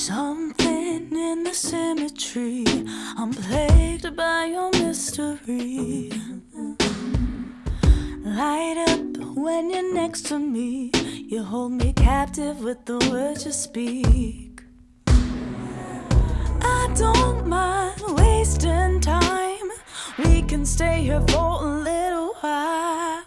Something in the symmetry, I'm plagued by your mystery. Light up when you're next to me, you hold me captive with the words you speak. I don't mind wasting time, we can stay here for a little while.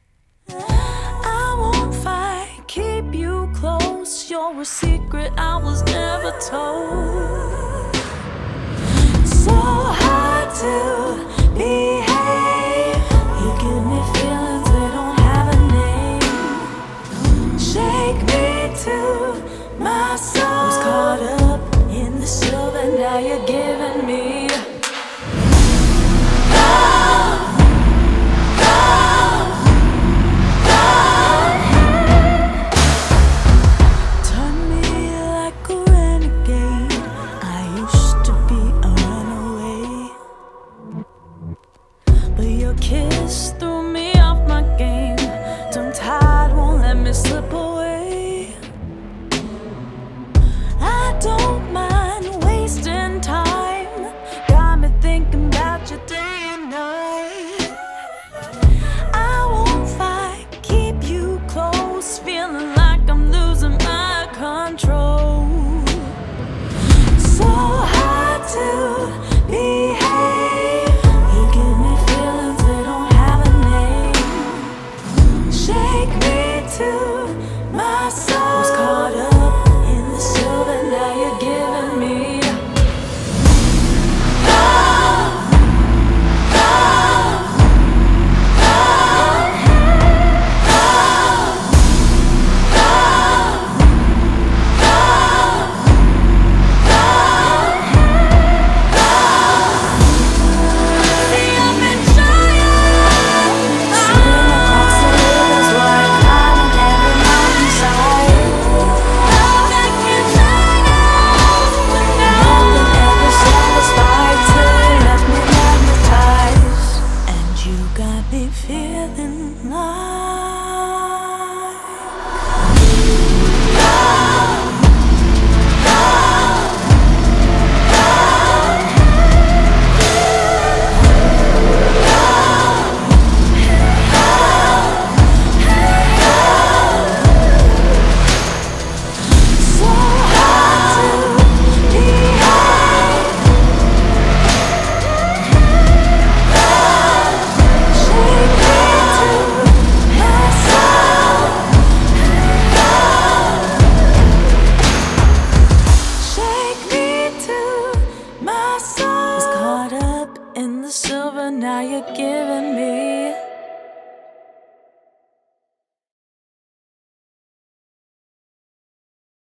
I won't fight, keep you close, you're a secret I was never told. So hard to behave, you give me feelings they don't have a name. Shake me to my soul, was caught up in the silver, now you're giving me kiss threw me off my game. Tongue-tied won't let me slip away. I don't mind wasting time, got me thinking about you day and night. I won't fight, keep you close, feeling like I'm losing my control. So hard to behave, you give me feelings they don't have a name. Shake me to my soul, was caught up in the silver, now you're giving me love, love, love, love, love, love, love, love. See, I've been trying, swimming across the rivers, while climbing every mountainside. Love that can shine out, but nothing ever satisfied till you left me magnetized, and you got me feeling like love, love, so hard to behave. Shake me to my soul. Shake me to my soul. Was caught up in the silver, now you're giving me